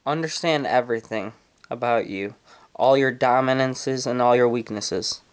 Understand everything about you, all your dominances and all your weaknesses.